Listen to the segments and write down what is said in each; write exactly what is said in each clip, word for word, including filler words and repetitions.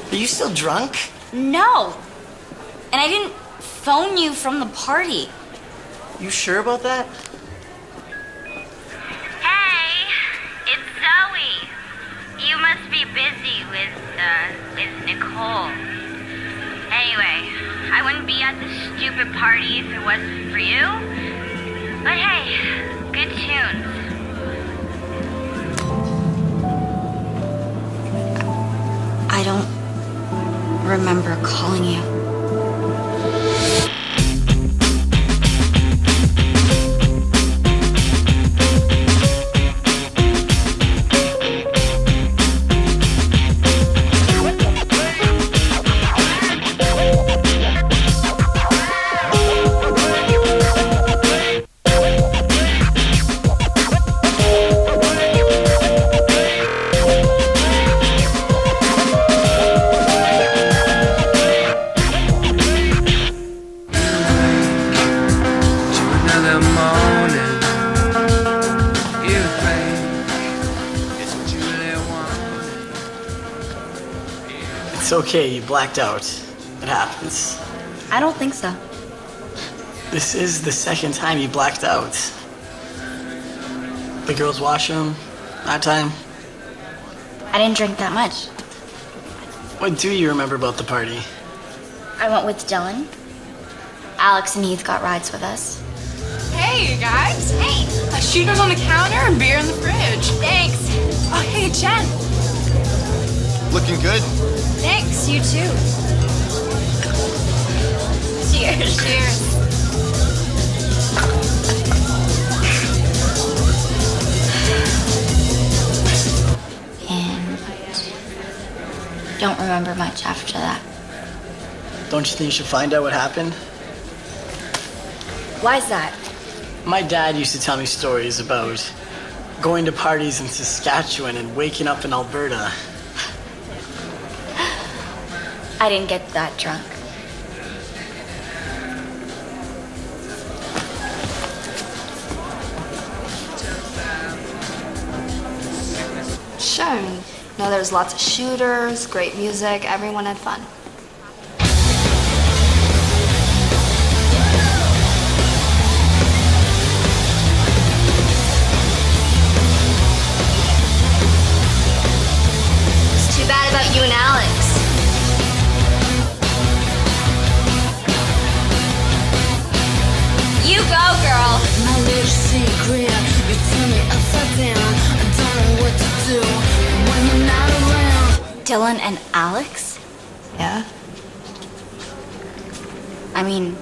Are you still drunk? No. And I didn't phone you from the party. You sure about that? Hey, it's Zoe. You must be busy with, uh, with Nicole. Anyway, I wouldn't be at this stupid party if it wasn't for you. But hey, good tunes. I don't remember calling you. It's okay, you blacked out. It happens. I don't think so. This is the second time you blacked out. The girls' washroom, that time. I didn't drink that much. What do you remember about the party? I went with Dylan. Alex and Heath got rides with us. Hey, you guys. Hey. Uh, shooters on the counter and beer in the fridge. Thanks. Oh, hey, Jen. Looking good. Thanks, you too. Cheers. Cheers. And don't remember much after that. Don't you think you should find out what happened? Why's that? My dad used to tell me stories about going to parties in Saskatchewan and waking up in Alberta. I didn't get that drunk. Sure. I mean, you know, there was lots of shooters, great music, everyone had fun. It's too bad about you and Alex. You go, girl. My little secret, you turn me upside down. I don't know what to do when you're not around. Dylan and Alex? Yeah? I mean,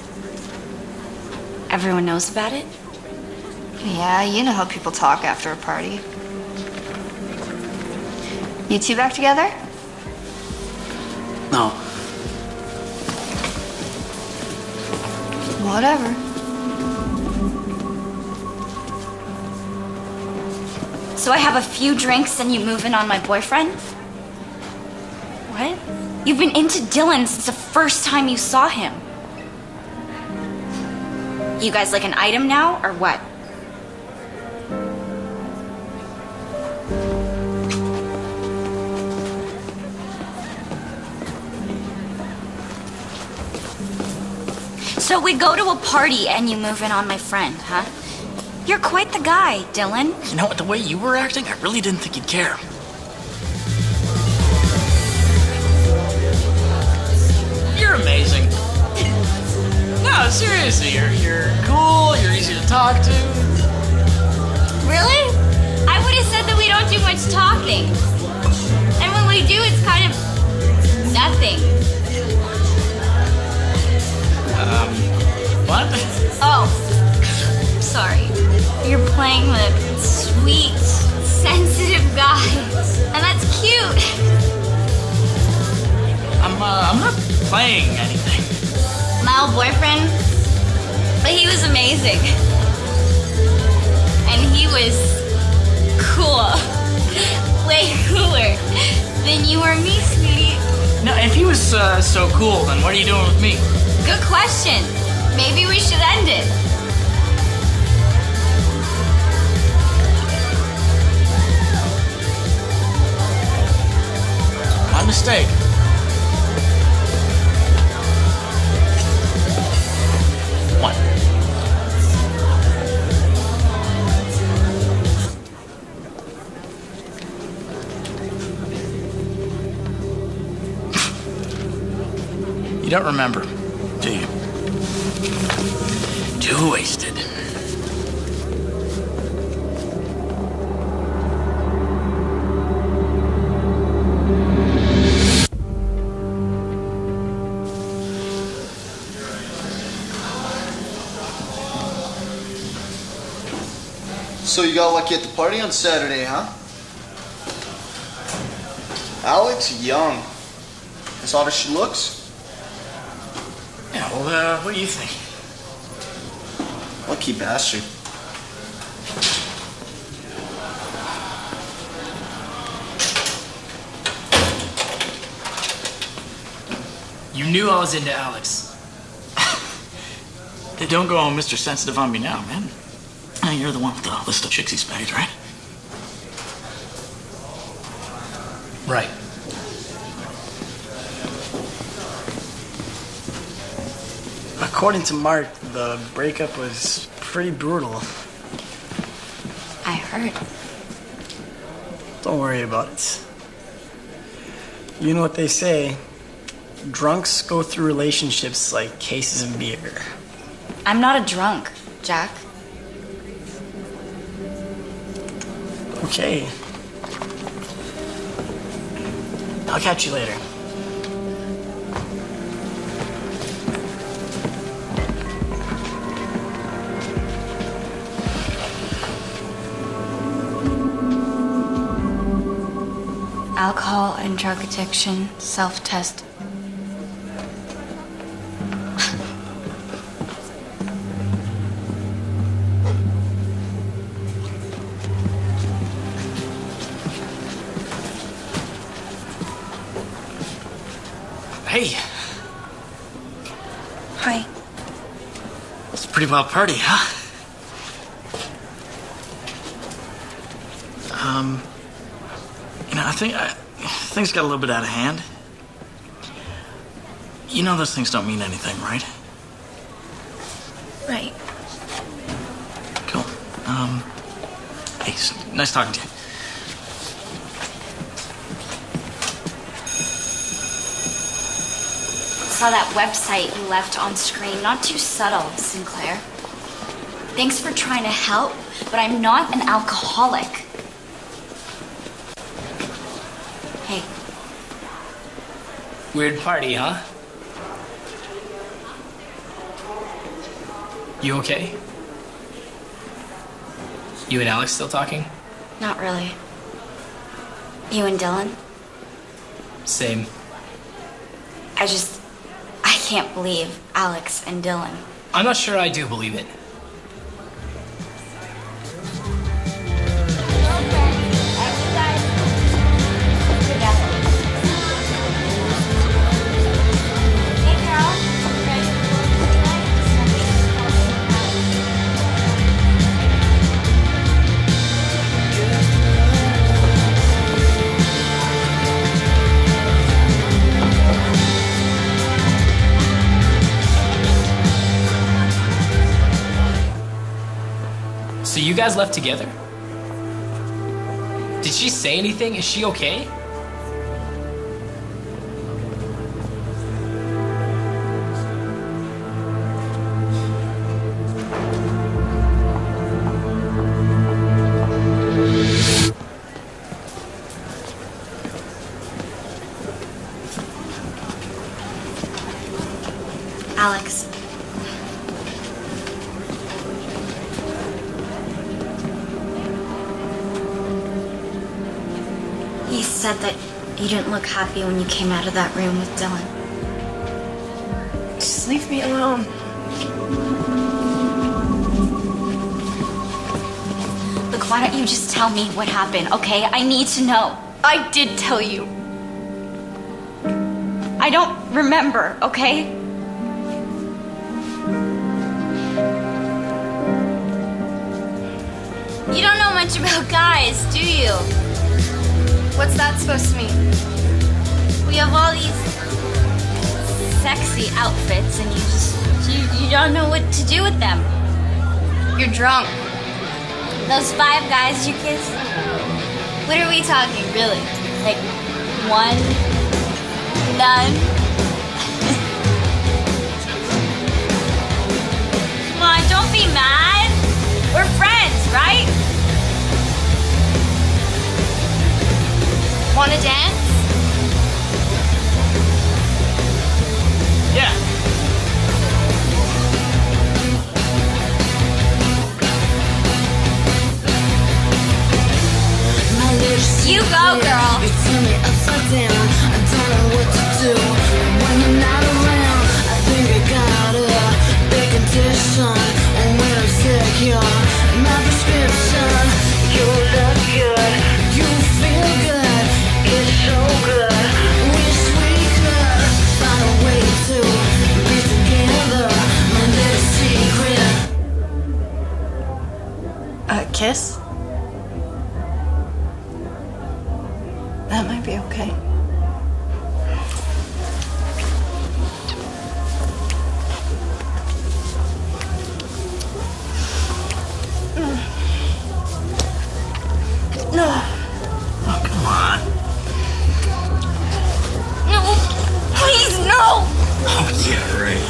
everyone knows about it? Yeah, you know how people talk after a party. You two back together? No. Whatever. So I have a few drinks and you move in on my boyfriend? What? You've been into Dylan since the first time you saw him. You guys like an item now, or what? So we go to a party and you move in on my friend, huh? You're quite the guy, Dylan. You know what, the way you were acting, I really didn't think you'd care. You're amazing. No, seriously, you're, you're cool, you're easy to talk to. Really? I would have said that we don't do much talking. And when we do, it's kind of nothing. Um, what? Oh, sorry. You're playing with sweet, sensitive guys. And that's cute. I'm, uh, I'm not playing anything. My old boyfriend, he was amazing. And he was cool. Way cooler than you or me, sweetie. No, if he was uh, so cool, then what are you doing with me? Good question. Maybe we should end it. My mistake. You don't remember, do you? Too wasted. So you got lucky at the party on Saturday, huh? Alex Young. As hot as she looks? Yeah, well, uh, what do you think? Lucky bastard. You knew I was into Alex. They don't go on Mister Sensitive on me now, man. You're the one with the list of chicks he's bagged, right? Right. According to Mark, the breakup was pretty brutal. I heard. Don't worry about it. You know what they say, drunks go through relationships like cases of beer. I'm not a drunk, Jack. Okay. I'll catch you later. Alcohol and drug addiction, self-test. Hey, Hi. it's a pretty wild party, huh? Um, you know, I think I, things got a little bit out of hand. You know those things don't mean anything, right? Right. Cool. Um, hey, s- nice talking to you. Saw that website you left on screen. Not too subtle, Sinclair. Thanks for trying to help, but I'm not an alcoholic. Hey, Weird party, huh? You okay? You and Alex still talking? not really. You and Dylan? Same. I just... I can't believe Alex and Dylan. I'm not sure I do believe it. So you guys left together? Did she say anything? Is she okay? Alex. He said that you didn't look happy when you came out of that room with Dylan. Just leave me alone. Look, why don't you just tell me what happened, okay? I need to know. I did tell you. I don't remember, okay? You don't know much about guys, do you? What's that supposed to mean? We have all these sexy outfits and you just, you, you don't know what to do with them. You're drunk. Those five guys you kissed? What are we talking, really? Like, one? None? on, don't be mad. We're friends, right? Wanna dance? Yeah. You go, girl. You turn me upside down. I don't know what to do when you're not around. I think I got a big condition, and when I'm sick, you're my prescription. You look good, you feel good, it's so good. Wish we could find a way to be together. My little secret. A kiss? That might be okay. No. Oh, come on. No, please, no. Oh, yeah, right.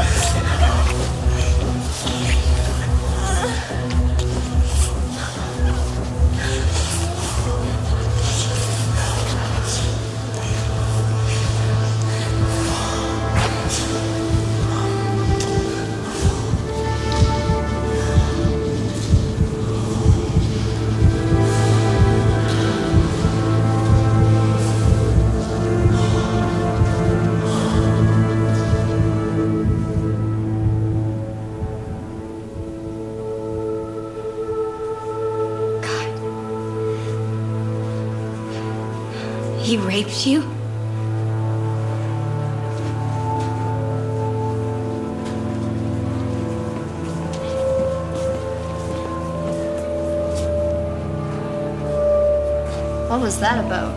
He raped you? What was that about?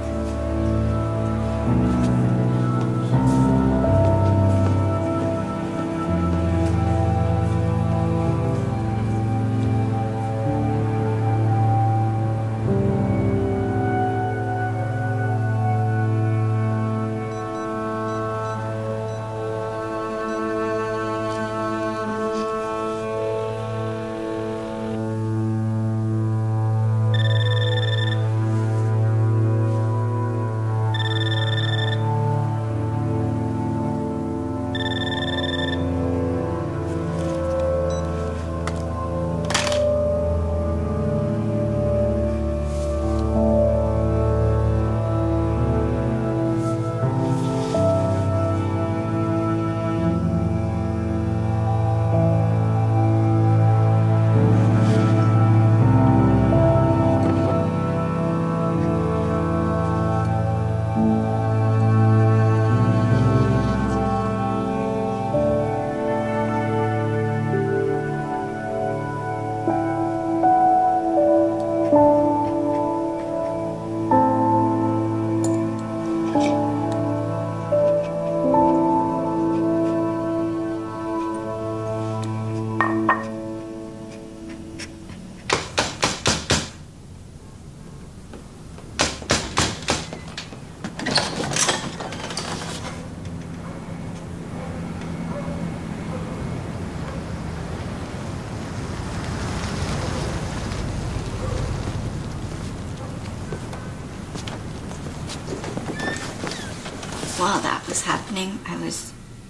While that was happening, I was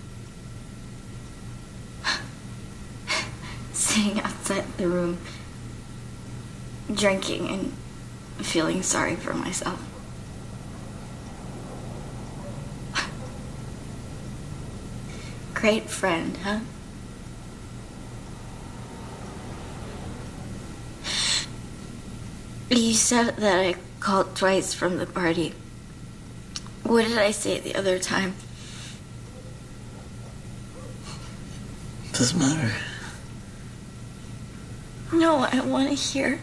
sitting outside the room, drinking and feeling sorry for myself. Great friend, huh? You said that I called twice from the party. What did I say the other time? Doesn't matter. No, I want to hear.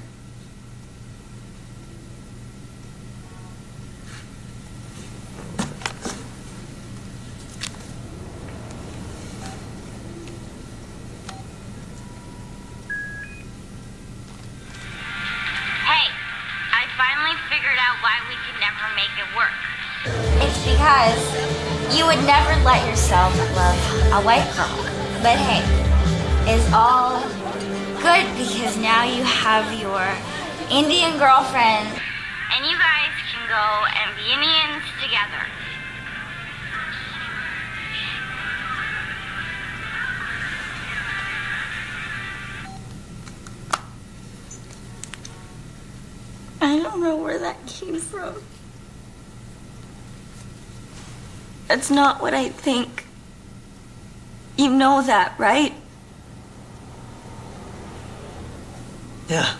Hey, I finally figured out why we could never make it work. It's because you would never let yourself love a white girl. But hey, is all good because now you have your Indian girlfriend. And you guys can go and be Indians together. I don't know where that came from. That's not what I think. You know that, right? Yeah.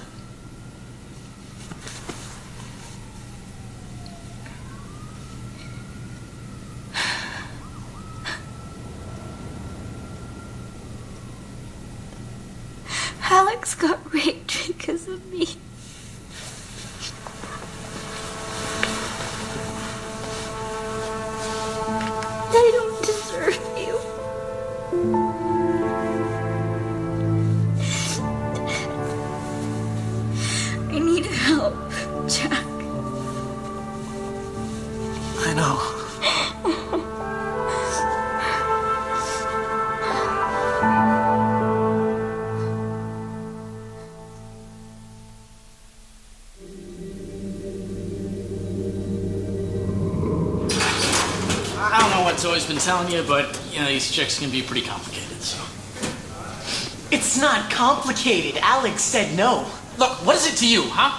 Alex got raped because of me. I don't deserve you. I need help, Jack. I know. I don't know what Zoe's been telling you, but, you know, these chicks can be pretty complicated, so. It's not complicated. Alex said no. Look, what is it to you, huh?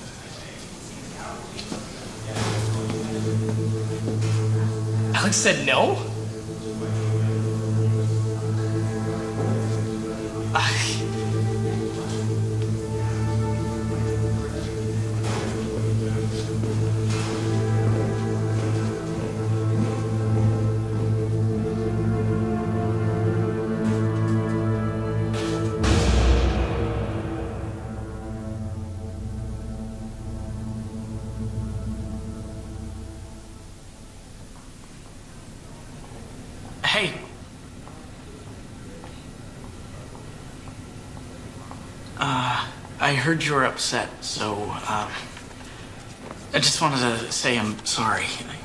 Alex said no? Hey. Uh, I heard you were upset, so, um, I just wanted to say I'm sorry.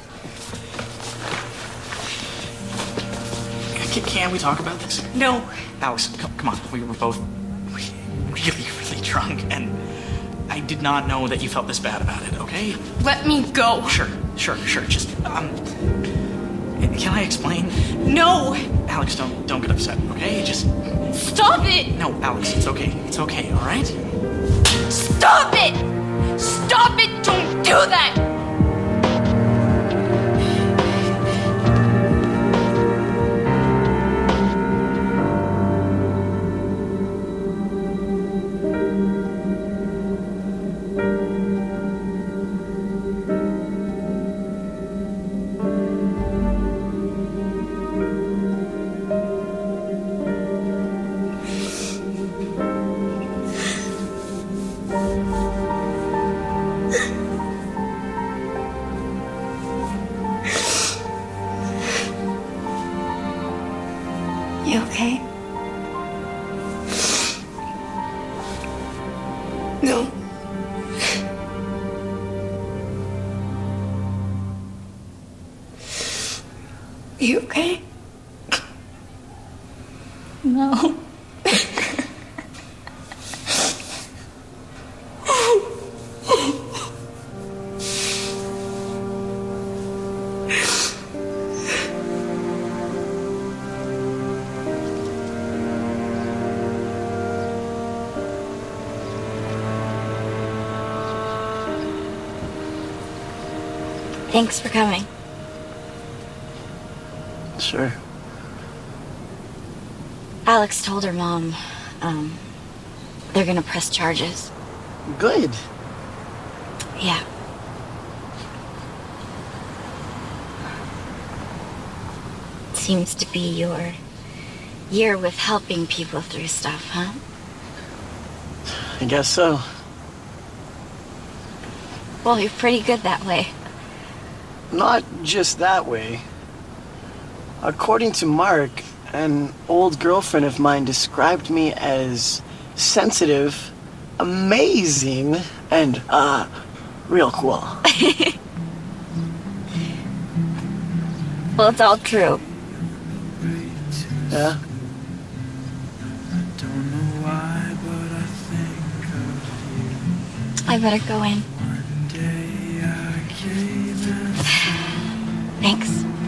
Can, can we talk about this? No. Alex, come, come on. We were both really, really drunk, and I did not know that you felt this bad about it, okay? Let me go. Sure, sure, sure. Just, um, can I explain? No. Alex, don't don't get upset, okay? Just Stop it! no, Alex. It's okay. It's okay. All right. Stop it! Stop it! Don't do that! You okay? No. You okay? No. Thanks for coming. Sure. Alex told her mom, um, they're gonna press charges. Good. Yeah. Seems to be your year with helping people through stuff, huh? I guess so. Well, you're pretty good that way. Not just that way. According to Mark, an old girlfriend of mine described me as sensitive, amazing, and, uh, real cool. Well, it's all true. Yeah? I better go in. Thanks.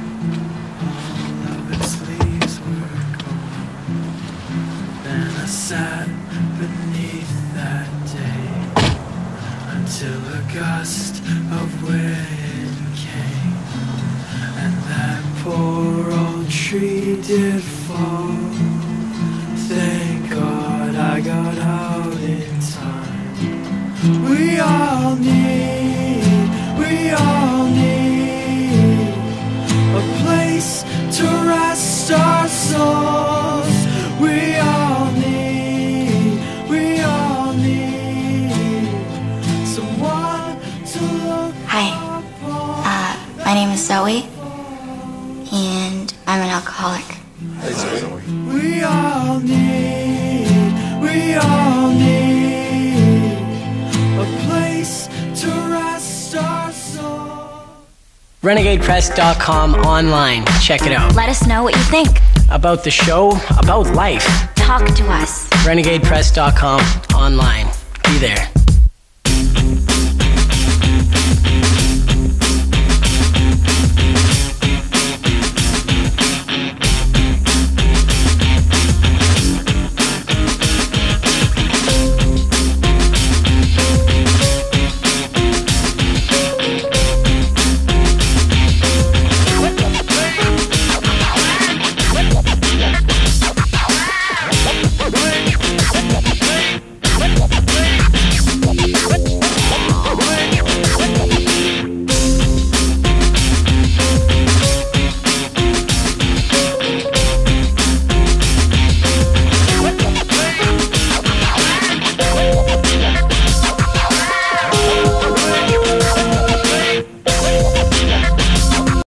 Then I sat beneath that day until a gust of wind came, and that poor old tree did fall. Thank God I got out in time. We all need, we all need a place to rest our souls. We all need, we all need someone to look Hi. Uh, my name is Zoe, and I'm an alcoholic. We all need, we all need a place to rest our souls. renegade press dot com online. Check it out. Let us know what you think. About the show, about life. Talk to us. renegade press dot com online. Be there.